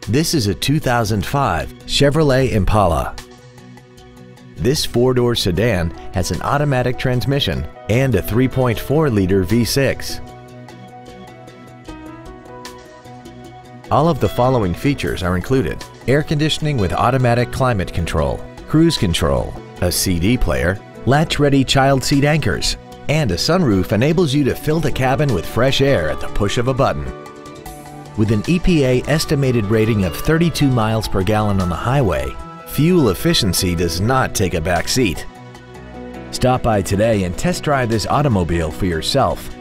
This is a 2005 Chevrolet Impala. This four-door sedan has an automatic transmission and a 3.4-liter V6. All of the following features are included: air conditioning with automatic climate control, cruise control, a CD player, latch-ready child seat anchors, and a sunroof enables you to fill the cabin with fresh air at the push of a button. With an EPA estimated rating of 32 miles per gallon on the highway, fuel efficiency does not take a back seat. Stop by today and test drive this automobile for yourself.